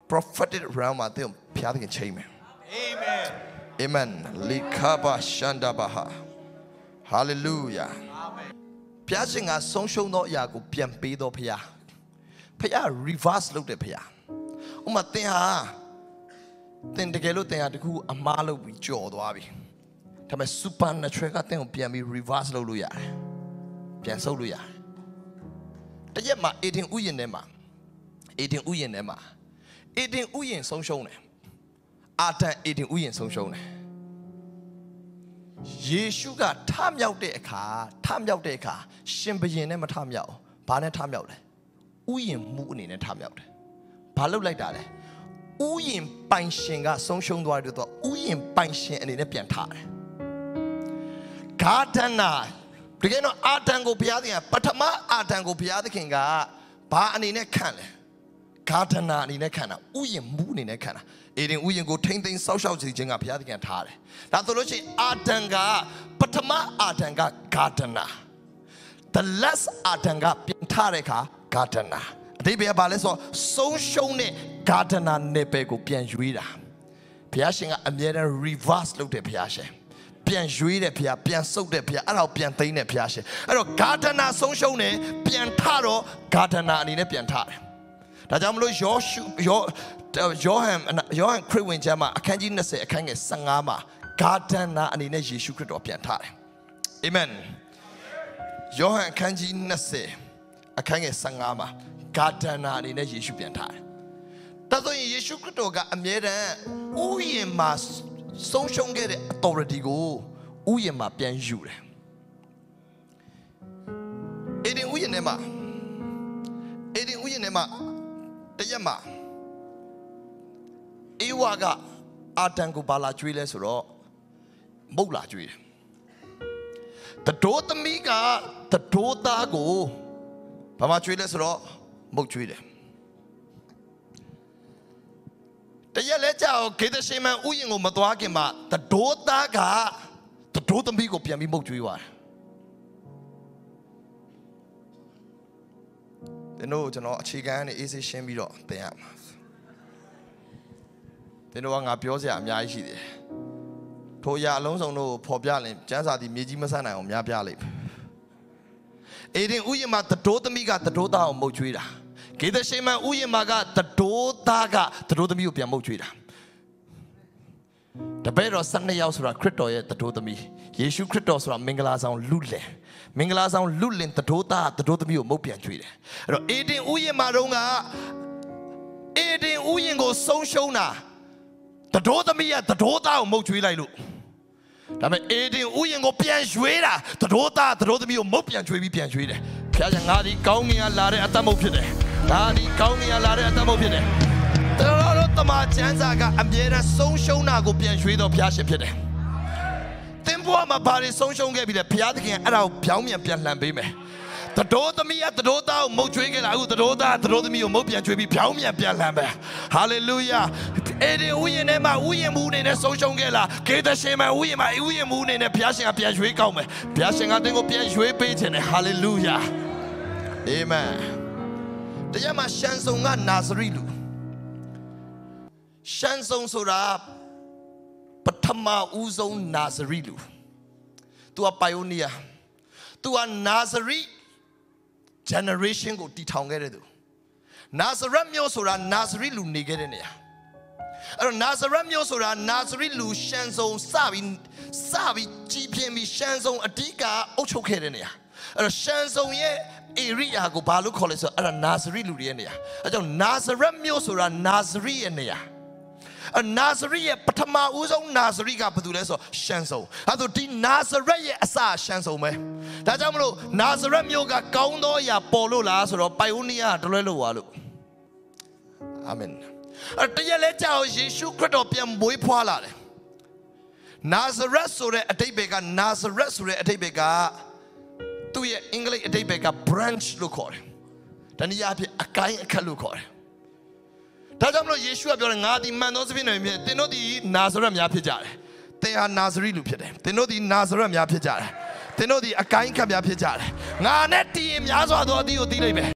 prophetic realm မှာသင်ဘုရားသခင်ချိန်မယ် Amen. Amen. Likaba Shandabaha. Hallelujah. Amen. ဘုရားရှင်ကဆုံးရှုံးသောအရာကိုပြန်ပေးတော်ဘုရားဘုရား reverse လုပ်တယ်ဘုရားဥမာသင်ဟာသင်တကယ်လို့သင်ဟာတခုအမှားလုပ်ပြီးကြော်သွားပြီဒါပေမဲ့ supernatural ကသင်ကိုပြန်ပြီး reverse လုပ်လို့ရတယ်ပြန်ဆုပ်လို့ရတယ်တရက်မှာ18ဥယျာဉ်ထဲမှာ18ဥယျာဉ်ထဲမှာ18ဥယျာဉ်ဆုံးရှုံးတယ်အာတန်18ဥယျာဉ်ဆုံးရှုံးတယ်ယေရှုကထမြောက်တဲ့အခါရှင်ဘုရင်နဲ့မထမြောက်ဘာနဲ့ထမြောက်လဲဥယျာဉ်မှုအနေနဲ့ထမြောက်တယ်ဘာလုပ်လိုက်တာလဲဥယျာဉ်ပိုင်ရှင်ကဆုံးရှုံးသွားတယ်တော့ဥယျာဉ်ပိုင်ရှင်အနေနဲ့ပြန်ထားတယ်ဂါဒနာတကယ်တော့အာတန်ကိုဘုရားသခင်ပထမအာတန်ကိုဘုရားသခင်ကဘာအနေနဲ့ခံလဲဂါဒနာအနေနဲ့ခံတာဥယျာဉ်မှုအနေနဲ့ခံတာအေဒင်ဥယျာဉ်ကိုထိမ့်သိမ်းဆောက်ရှောက်စေခြင်းကဘုရားသခင်ထားတယ်ဒါဆိုလို့ရှိရင်အာတန်ကပထမအာတန်ကဂါဒနာ the last အာတန်ကပြန်ထားတဲ့အခါဂါဒနာအတိပ္ပယ်ကဘာလဲဆိုဆုံးရှုံးတဲ့ဂါဒနာနယ်ပယ်ကိုပြန်ရွေးတာဘုရားရှင်ကအမြဲတမ်း reverse လုပ်တဲ့ဘုရားရှင်ပြန်ရွေးတဲ့ဘုရားပြန်ဆုပ်တဲ့ဘုရားအဲ့ဒါကိုပြန်သိမ်းတဲ့ဘုရားရှင်အဲ့တော့ဂါဒနာဆုံးရှုံးတယ်ပြန်ထတော့ဂါဒနာအနေနဲ့ပြန်ထတယ်ဒါကြောင့်မလို့ယောဟန်ခရစ်ဝင်ကျမ်းမှာအခန်းကြီး20အခန်းငယ်15မှာဂါဒနာအနေနဲ့ယေရှုခရစ်တော်ပြန်ထတယ်အာမင်ယောဟန်အခန်းကြီး20အခန်းငယ်15မှာဂါဒနာအနေနဲ့ယေရှုပြန်ထတယ်ဒါဆိုရင်ယေရှုခရစ်တော်ကအမြဲတမ်းဥယျာဉ်မှာဆုံးရှုံးခဲ့တဲ့ authority ကိုဥယျာဉ်မှာပြန်ယူတယ်အေဒင်ဥယျာဉ်ထဲမှာတရက်မှာအေဝါကအာတန်ကိုဘာလာကျွေးလဲဆိုတော့မုတ်လာကျွေးတယ်တတိုးသမီးကတတိုးသားကိုဘာမှကျွေးလဲဆိုတော့မုတ်ကျွေးတယ်တရက်လဲကြောက်ဂေဒရှေမန်ဥယျာဉ်ကိုမသွားခင်မှာတတိုးသားကတတိုးသမီးကိုပြန်ပြီးမုတ်ကျွေးသွားတယ်ကျွန်တော်အခြေခံနဲ့အေးဆေးရှင်းပြီးတော့သင်ရမှာသင်တို့ကငါပြောစရာအများကြီးရှိတယ်ထိုအရာအလုံးစုံတို့ဖော်ပြရင်ကျမ်းစာသည်မြေကြီးမဆန်းနိုင်အောင်များပြလိုက်အေဒင်ဥယျာဉ်မှာတတိုးသမီးကတတိုးသားကိုမုတ်ကျွေးတာဂေဒရှေမန်ဥယျာဉ်မှာကတတိုးသားကတတိုးသမီးကိုပြန်မုတ်ကျွေးတာတပည့်တော်12ယောက်ဆိုတာခရစ်တော်ရဲ့တတိုးသမီးယေရှုခရစ်တော်ဆိုတာမင်္ဂလာဆောင်လူလင်မင်္ဂလာဆောင်လူလင်တတိုးသားတတိုးသမီးကိုမုတ်ပြန်ကျွေးတယ်အဲ့တော့အေဒင်ဥယျာဉ်မှာတော့ကအေဒင်ဥယျာဉ်ကိုဆုံးရှုံးတာတတိုးသမီးကတတိုးသားကိုမုတ်ကျွေးလိုက်လို့ဒါပေမဲ့အေဒင်ဥယျာဉ်ကိုပြန်ရွေးတာတတိုးသားတတိုးသမီးကိုမုတ်ပြန်ကျွေးပြီးပြန်ရွေးတယ်ဘုရားရှင်ငါဒီကောင်းငင်ကလာတဲ့အသက်မုတ်ဖြစ်တယ်ငါဒီကောင်းငင်ကလာတဲ့အသက်မုတ်ဖြစ်တယ်တော်တမန်ကျမ်းစာကအမြဲတမ်းဆုံးရှုံးတာကိုပြန်ရွေးတော့ဘုရားရှင်ဖြစ်တယ်သင်ဘဝမှာဘာတွေဆုံးရှုံးခဲ့ပြီလဲဘုရားသခင်အဲ့ဒါကိုပြောင်းပြန်လှန်ပေးမယ်တတိုးသမီးကတတိုးသားကိုမုတ်ကျွေးခဲ့တာအခုတတိုးသားတတိုးသမီးကိုမုတ်ပြန်ကျွေးပြီးပြောင်းပြန်လှန်မယ်ဟာလေလုယာအေဒီဥယျာဉ်ထဲမှာဥယျာဉ်မူအနေနဲ့ဆုံးရှုံးခဲ့လားဂေဒရှေမန်ဥယျာဉ်မှာဥယျာဉ်မူအနေနဲ့ဘုရားရှင်ကပြန်ရွေးကောင်းမယ်ဘုရားရှင်ကသင်ကိုပြန်ရွေးပေးခြင်းနဲ့ဟာလေလုယာအာမင်တရားမှာရှန်ဆုံကနာဇရိလူရှန်ဆုံဆိုတာပထမဦးဆုံးနာဇရိလူသူက pioneer သူကနာဇရိ generation ကိုတည်ထောင်ခဲ့တဲ့သူနာဇရက်မြို့ဆိုတာနာဇရိလူနေခဲ့တဲ့နေရာအဲ့တော့နာဇရက်မြို့ဆိုတာနာဇရိလူရှန်ဆုံစပြီးကြီးပြင်းပြီးရှန်ဆုံအဓိကအုပ်ချုပ်ခဲ့တဲ့နေရာအဲ့တော့ရှန်ဆုံရဲ့ area ကိုဘာလို့ခေါ်လဲဆိုတော့အဲ့ဒါနာဇရိလူတွေရဲ့နေရာအဲ့ကြောင့်နာဇရက်မြို့ဆိုတာနာဇရိရဲ့နေရာနာဇရိရဲ့ပထမဦးဆုံးနာဇရိကဘာလို့လဲဆိုတော့ရှန်ဆုံအဲ့ဒါဒီနာဇရက်ရဲ့အစရှန်ဆုံပဲဒါကြောင့်မလို့နာဇရက်မြို့ကကောင်းသောအရာပေါ်လို့လားဆိုတော့ပိုင်အိုနီးယားတလွဲလို့ပါလို့အာမင်အဲ့တရက်လဲကြောက်ယေရှုခရစ်တော်ပြန်မွေးဖွားလာတယ်နာဇရက်ဆိုတဲ့အဓိပ္ပာယ်ကနာဇရက်ဆိုတဲ့အဓိပ္ပာယ်ကသူ့ရဲ့အင်္ဂလိပ်အဓိပ္ပာယ်က branch လို့ခေါ်တယ်တနည်းအားဖြင့်အကိုင်းအခက်လို့ခေါ်တယ်ဒါကြောင့်မလို့ယေရှုကပြောတယ်ငါဒီမှန်သောစပင်းတော်မြင်သင်တို့ဒီနာဇရက်များဖြစ်ကြတယ်သင်ဟာနာဇရိလူဖြစ်တယ်သင်တို့ဒီနာဇရက်များဖြစ်ကြတယ်သင်တို့ဒီအကိုင်းအခက်များဖြစ်ကြတယ်ငါနဲ့တည်ရင်များစွာသောအသီးကိုသိလိမ့်မယ်